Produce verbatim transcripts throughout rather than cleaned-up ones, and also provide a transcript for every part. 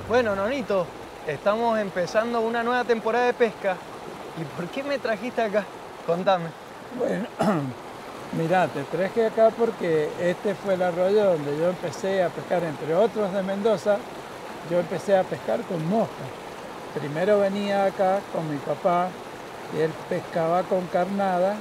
Bueno, Nonito, estamos empezando una nueva temporada de pesca. ¿Y por qué me trajiste acá? Contame. Bueno, mirá, te traje acá porque este fue el arroyo donde yo empecé a pescar, entre otros de Mendoza, yo empecé a pescar con mosca. Primero venía acá con mi papá y él pescaba con carnada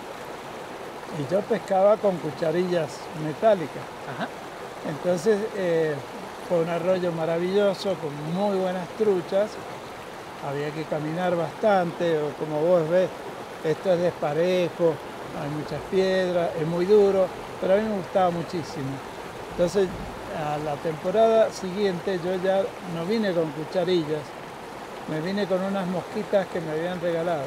y yo pescaba con cucharillas metálicas. Ajá. Entonces eh, fue un arroyo maravilloso con muy buenas truchas. Había que caminar bastante, o como vos ves, esto es desparejo, hay muchas piedras, es muy duro, pero a mí me gustaba muchísimo. Entonces, a la temporada siguiente yo ya no vine con cucharillas, me vine con unas mosquitas que me habían regalado.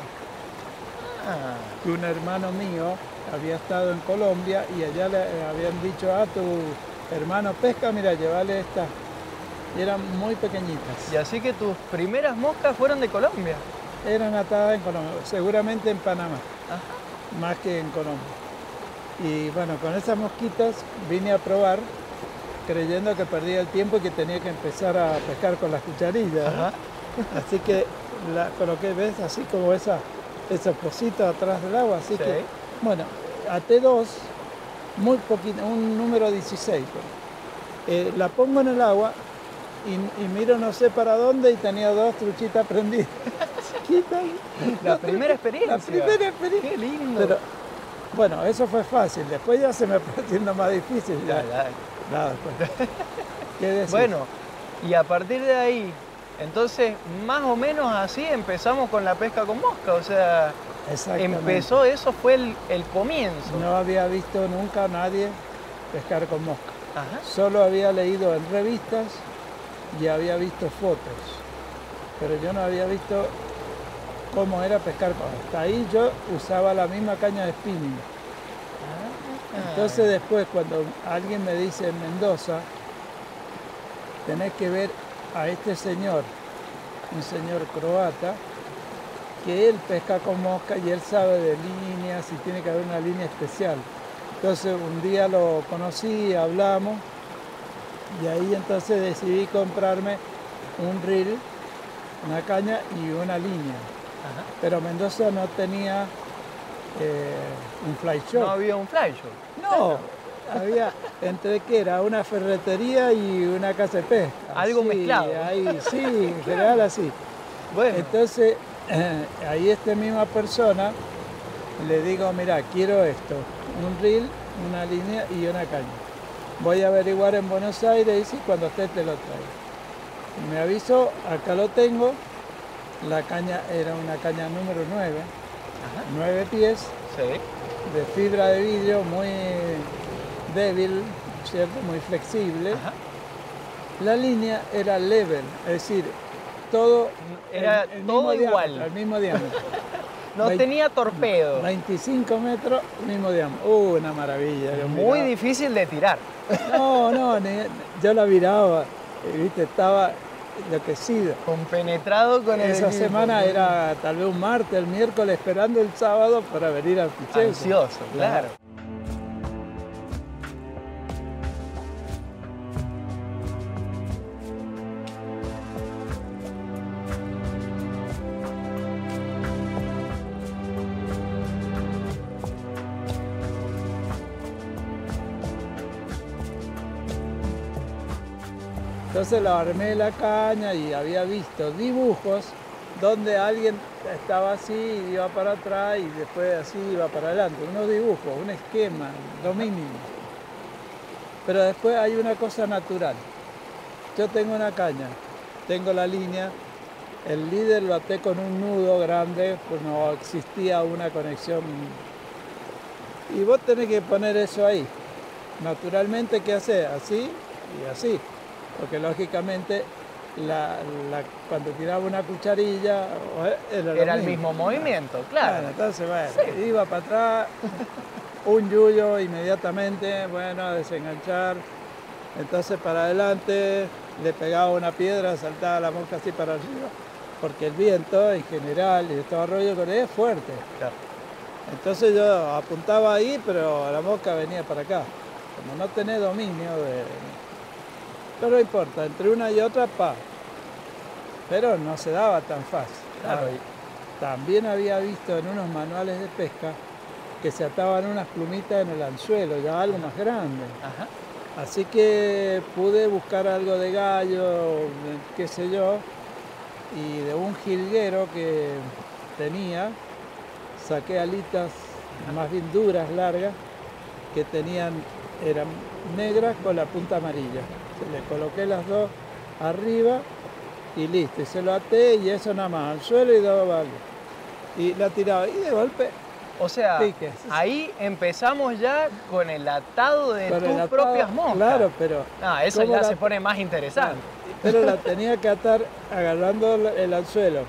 Ah, Un hermano mío había estado en Colombia y allá le habían dicho, ah, tu hermano pesca, mira, llévale estas. Y eran muy pequeñitas. y así que tus primeras moscas fueron de Colombia. Eran atadas en Colombia, seguramente en Panamá, Ajá. más que en Colombia. Y bueno, con esas mosquitas vine a probar, creyendo que perdía el tiempo y que tenía que empezar a pescar con las cucharillas, ¿no? Ajá. Así que la coloqué, ¿ves? Así como esa, esa posita atrás del agua. Así Sí. que, bueno, até dos, muy poquito, un número dieciséis. Eh, la pongo en el agua y, y miro no sé para dónde y tenía dos truchitas prendidas. Chiquitas. La primera experiencia. La primera experiencia. Qué lindo. Pero, bueno, eso fue fácil. Después ya se me fue haciendo más difícil. Ya, Ya, ya. nada, pues. ¿Qué decís? Bueno, y a partir de ahí, entonces, más o menos así empezamos con la pesca con mosca. O sea, Exactamente. empezó, eso fue el, el comienzo. No había visto nunca a nadie pescar con mosca. Ajá. Solo había leído en revistas y había visto fotos. Pero yo no había visto cómo era pescar con mosca. Hasta ahí yo usaba la misma caña de spinning. Ah. Entonces después cuando alguien me dice en Mendoza, tenés que ver a este señor, un señor croata, que él pesca con mosca y él sabe de líneas y tiene que haber una línea especial. Entonces un día lo conocí, hablamos y ahí entonces decidí comprarme un reel, una caña y una línea. Ajá. Pero Mendoza no tenía eh, un fly shop. No había un fly shop. No, había entre que era una ferretería y una casa de pesca. Algo Sí, mezclado. Ahí, sí, en general así. Bueno, Entonces, eh, ahí esta misma persona le digo, mira, quiero esto, un reel, una línea y una caña. Voy a averiguar en Buenos Aires y cuando esté te lo traigo. Me avisó, acá lo tengo. La caña era una caña número nueve, ajá. nueve pies, Sí. de fibra de vidrio, muy débil, ¿cierto? Muy flexible. Ajá. La línea era level, es decir, todo Era el, el todo mismo igual. diámetro, el mismo diámetro. No Vein- tenía torpedo. veinticinco metros, mismo diámetro. Uh, una maravilla. yo Muy miraba. difícil de tirar. No, no, ni- yo la miraba, y, viste, estaba enloquecida. Compenetrado con el Esa equipo. semana era tal vez un martes, el miércoles, esperando el sábado para venir al fichero. Ansioso, claro. Entonces la armé la caña y había visto dibujos donde alguien estaba así y iba para atrás y después así iba para adelante. Unos dibujos, un esquema, lo mínimo. Pero después hay una cosa natural. Yo tengo una caña, tengo la línea, el líder lo até con un nudo grande, pues no existía una conexión. Y vos tenés que poner eso ahí. Naturalmente, ¿qué haces? Así y así. Porque lógicamente la, la, cuando tiraba una cucharilla era, Era el mismo movimiento, claro. Bueno, entonces, bueno, sí. Iba para atrás, un yuyo inmediatamente, bueno, a desenganchar. Entonces para adelante le pegaba una piedra, saltaba la mosca así para arriba, porque el viento en general, y este arroyo con él es fuerte. Claro. Entonces yo apuntaba ahí, pero la mosca venía para acá. Como no tenés dominio de... Pero no importa, entre una y otra, pa. pero no se daba tan fácil. Claro. Ahora, también había visto en unos manuales de pesca que se ataban unas plumitas en el anzuelo, ya algo más grande. Ajá. Así que pude buscar algo de gallo, qué sé yo, y de un jilguero que tenía, saqué alitas más bien duras, largas, que tenían, eran negras con la punta amarilla. Le coloqué las dos arriba y listo, y se lo até y eso nada más, al suelo y daba valgo. Y la tiraba y de golpe, O sea, pique. ahí empezamos ya con el atado de Con tus el atado, propias moscas. Claro, pero... Ah, eso ¿cómo ya la- se pone más interesante. Pero la tenía que atar agarrando el anzuelo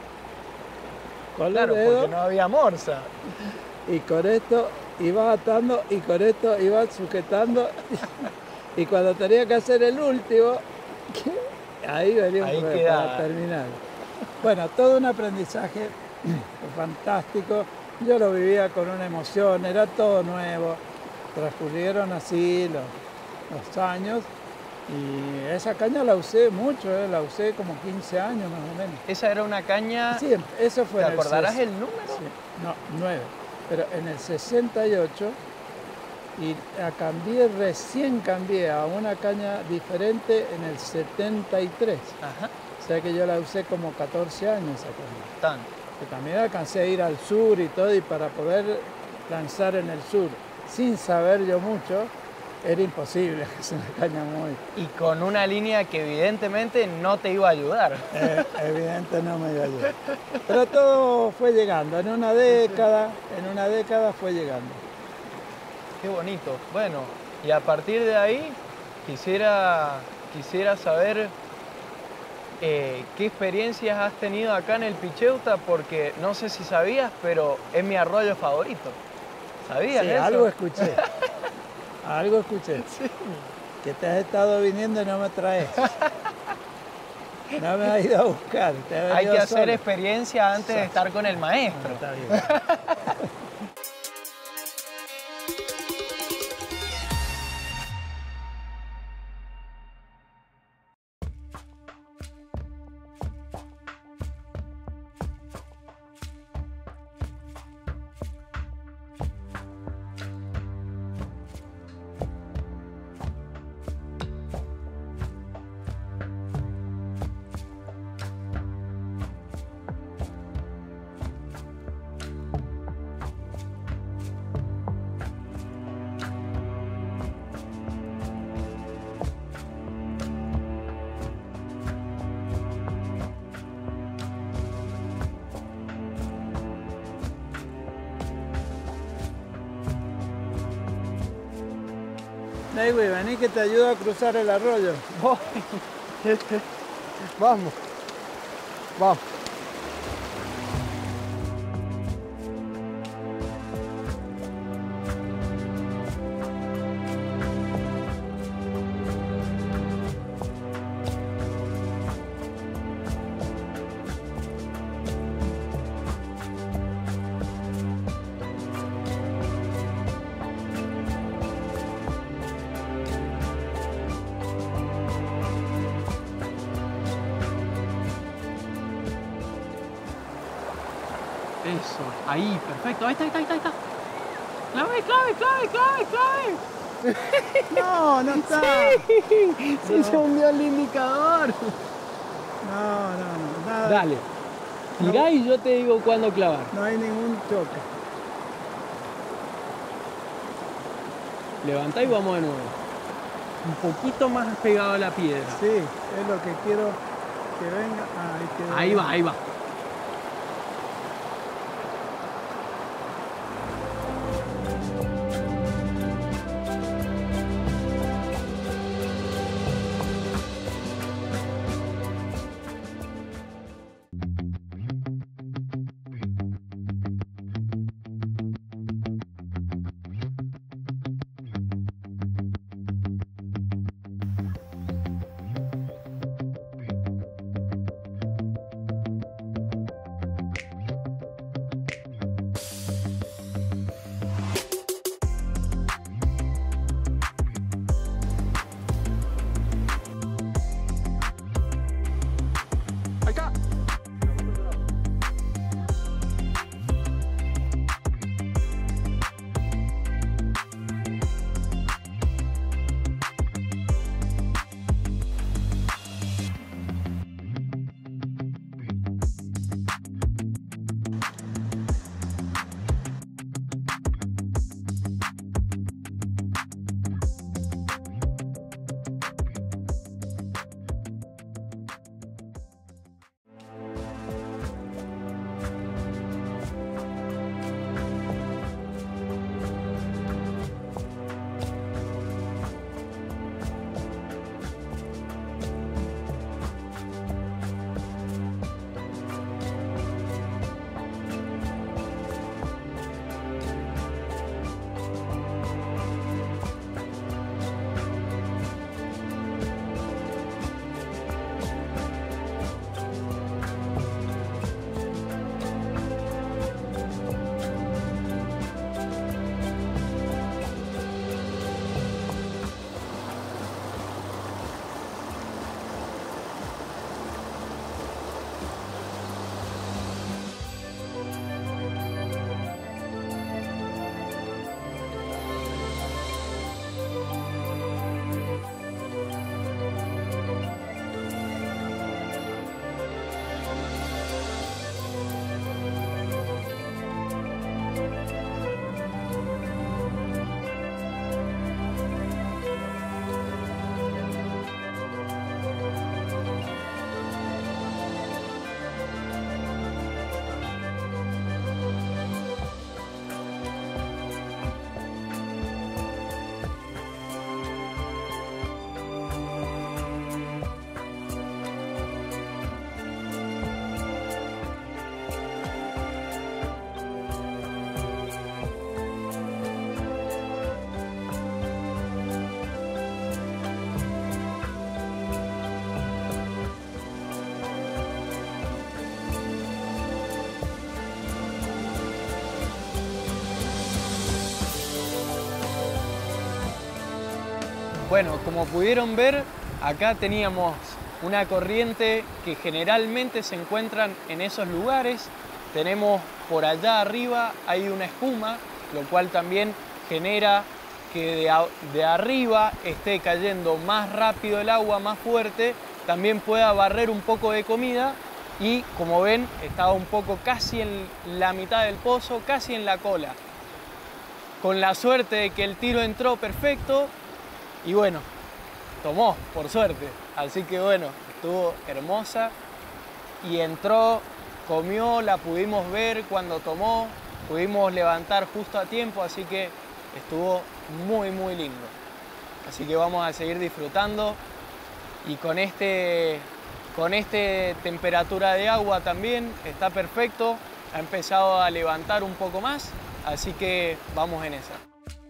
con Claro, los dedos, porque no había morsa. y con esto ibas atando y con esto ibas sujetando y cuando tenía que hacer el último, ahí venía un Ahí problema quedaba. para terminar. Bueno, todo un aprendizaje fantástico. Yo lo vivía con una emoción, era todo nuevo. Transcurrieron así los, los años y esa caña la usé mucho, eh, la usé como quince años más o menos. Esa era una caña. Sí, eso fue ¿Te en el acordarás ses- el número? Sí, no, nueve. Pero en el sesenta y ocho y la cambié, recién cambié a una caña diferente en el setenta y tres. Ajá. O sea que yo la usé como catorce años esa caña. Tan. Que también alcancé a ir al sur y todo, y para poder lanzar en el sur sin saber yo mucho, era imposible, es una caña muy... Y con una línea que evidentemente no te iba a ayudar. Eh, evidente no me iba a ayudar. Pero todo fue llegando, en una década, en una década fue llegando. Qué bonito. Bueno, y a partir de ahí quisiera, quisiera saber eh, qué experiencias has tenido acá en el Picheuta, porque no sé si sabías, pero es mi arroyo favorito. ¿Sabías Sí, eso? algo escuché, algo escuché. Sí. Que te has estado viniendo y no me traes. No me has ido a buscar. Te has Hay venido que hacer solo. experiencia antes de estar con el Ah, maestro. está bien. Neywi, vení que te ayudo a cruzar el arroyo. Voy. Vamos. Vamos. Eso, ahí, perfecto. Ahí está, ahí está, ahí está. Ahí está. Clave, clave, clave, clave, clave. No, no está. Sí, sí No. se hundió el indicador. No, no, no, nada. Dale. Tirá y yo te digo cuándo clavar. No hay ningún choque. Levantá y vamos de nuevo. Un poquito más pegado a la piedra. Sí, es lo que quiero que venga. Ah, ahí quedó. Ahí va, ahí va. Bueno, como pudieron ver, acá teníamos una corriente que generalmente se encuentran en esos lugares. Tenemos por allá arriba hay una espuma, lo cual también genera que de, a, de arriba esté cayendo más rápido el agua, más fuerte, también pueda barrer un poco de comida. Y como ven, estaba un poco casi en la mitad del pozo, casi en la cola. Con la suerte de que el tiro entró perfecto y bueno, tomó, por suerte. Así que bueno, estuvo hermosa y entró, comió, la pudimos ver cuando tomó, pudimos levantar justo a tiempo, así que estuvo muy, muy lindo. Así que vamos a seguir disfrutando y con este... Con esta temperatura de agua también está perfecto, ha empezado a levantar un poco más, así que vamos en esa.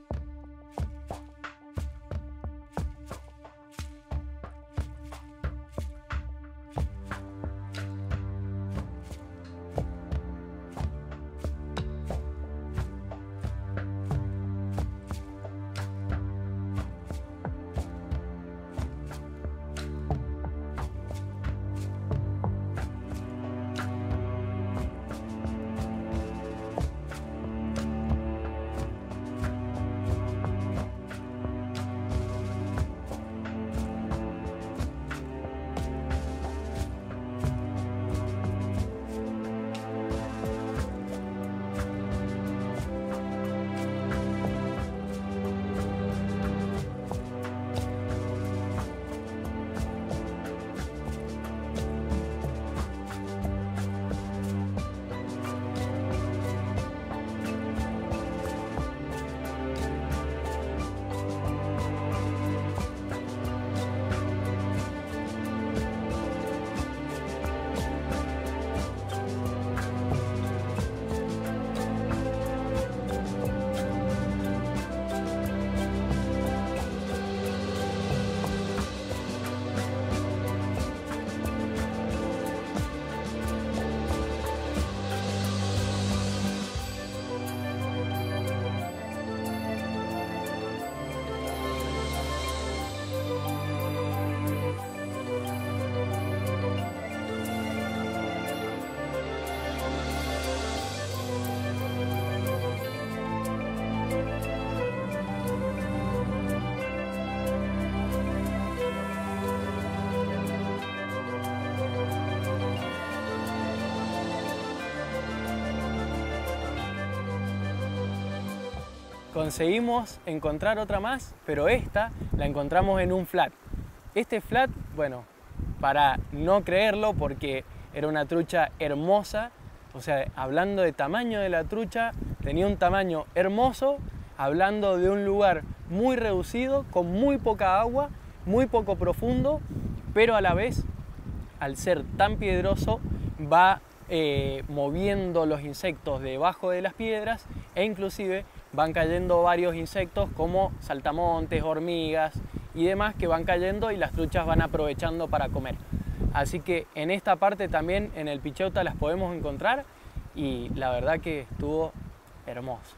Conseguimos encontrar otra más, pero esta la encontramos en un flat. Este flat, bueno, para no creerlo, porque era una trucha hermosa, o sea, hablando de tamaño de la trucha, tenía un tamaño hermoso, hablando de un lugar muy reducido, con muy poca agua, muy poco profundo, pero a la vez, al ser tan piedroso, va eh, moviendo los insectos debajo de las piedras e inclusive van cayendo varios insectos como saltamontes, hormigas y demás que van cayendo y las truchas van aprovechando para comer. Así que en esta parte también en el Picheuta las podemos encontrar y la verdad que estuvo hermoso.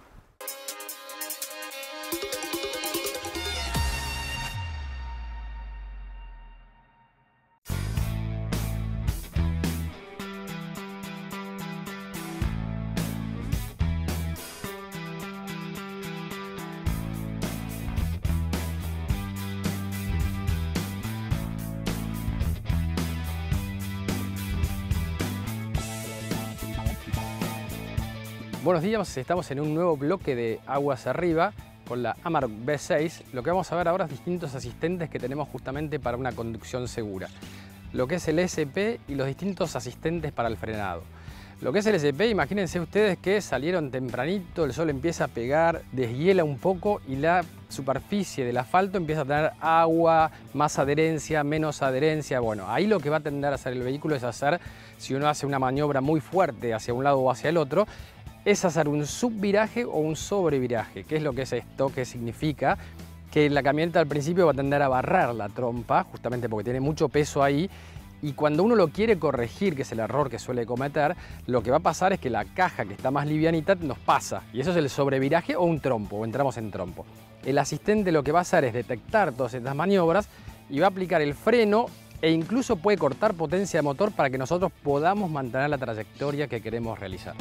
Buenos días, estamos en un nuevo bloque de Aguas Arriba con la Amarok V seis. Lo que vamos a ver ahora es distintos asistentes que tenemos justamente para una conducción segura. Lo que es el S P y los distintos asistentes para el frenado. Lo que es el S P, imagínense ustedes que salieron tempranito, el sol empieza a pegar, deshiela un poco y la superficie del asfalto empieza a tener agua, más adherencia, menos adherencia. Bueno, ahí lo que va a tender a hacer el vehículo es hacer, si uno hace una maniobra muy fuerte hacia un lado o hacia el otro, es hacer un subviraje o un sobreviraje. ¿Qué es lo que es esto? ¿Qué significa? Que la camioneta al principio va a tender a barrar la trompa, justamente porque tiene mucho peso ahí, Y cuando uno lo quiere corregir, que es el error que suele cometer, lo que va a pasar es que la caja que está más livianita nos pasa. Y eso es el sobreviraje o un trompo, o entramos en trompo. El asistente lo que va a hacer es detectar todas estas maniobras y va a aplicar el freno e incluso puede cortar potencia de motor para que nosotros podamos mantener la trayectoria que queremos realizar.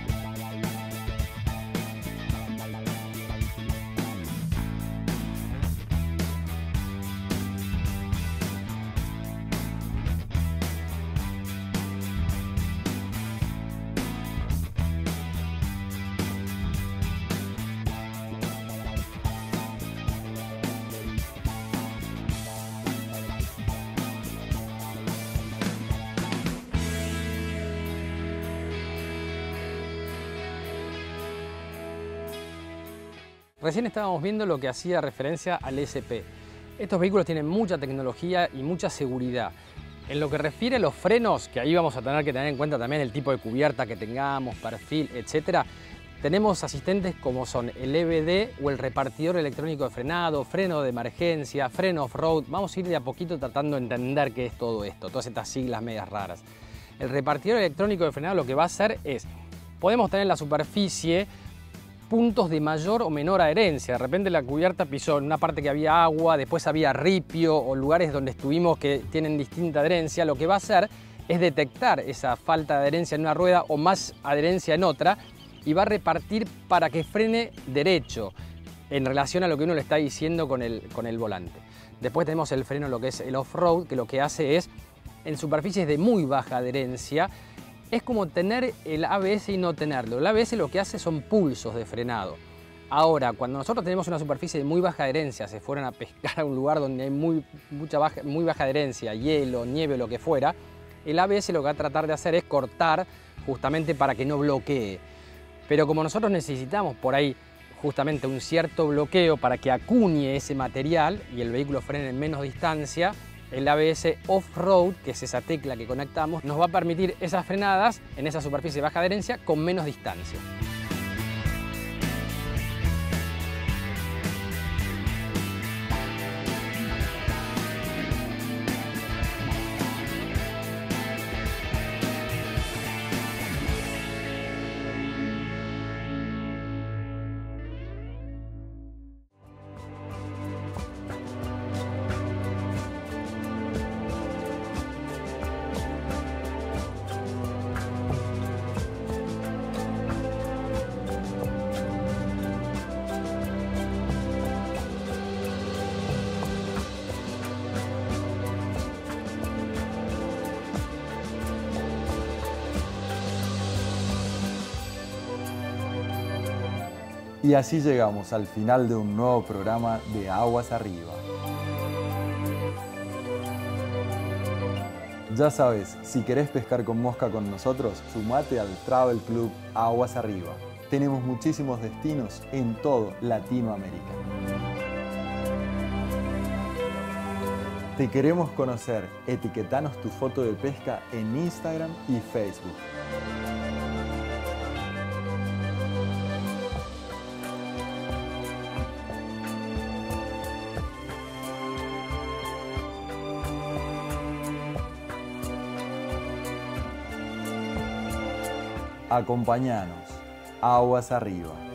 Recién estábamos viendo lo que hacía referencia al E S P. Estos vehículos tienen mucha tecnología y mucha seguridad. En lo que refiere a los frenos, que ahí vamos a tener que tener en cuenta también el tipo de cubierta que tengamos, perfil, etcétera, tenemos asistentes como son el E B D o el repartidor electrónico de frenado, freno de emergencia, freno off-road. Vamos a ir de a poquito tratando de entender qué es todo esto, todas estas siglas medias raras. El repartidor electrónico de frenado lo que va a hacer es, podemos tener en la superficie puntos de mayor o menor adherencia. De repente la cubierta pisó en una parte que había agua, después había ripio o lugares donde estuvimos que tienen distinta adherencia. Lo que va a hacer es detectar esa falta de adherencia en una rueda o más adherencia en otra y va a repartir para que frene derecho en relación a lo que uno le está diciendo con el, con el volante. Después tenemos el freno, lo que es el off-road, que lo que hace es, en superficies de muy baja adherencia, es como tener el A B S y no tenerlo. El A B S lo que hace son pulsos de frenado. Ahora, cuando nosotros tenemos una superficie de muy baja adherencia, se fueran a pescar a un lugar donde hay muy, mucha baja, muy baja adherencia, hielo, nieve o lo que fuera, el A B S lo que va a tratar de hacer es cortar justamente para que no bloquee. Pero como nosotros necesitamos por ahí justamente un cierto bloqueo para que acuñe ese material y el vehículo frene en menos distancia, el A B S off-road, que es esa tecla que conectamos, nos va a permitir esas frenadas en esa superficie de baja adherencia con menos distancia. Y así llegamos al final de un nuevo programa de Aguas Arriba. Ya sabes, si querés pescar con mosca con nosotros, sumate al Travel Club Aguas Arriba. Tenemos muchísimos destinos en todo Latinoamérica. Te queremos conocer, etiquetanos tu foto de pesca en Instagram y Facebook. Acompáñanos, Aguas Arriba.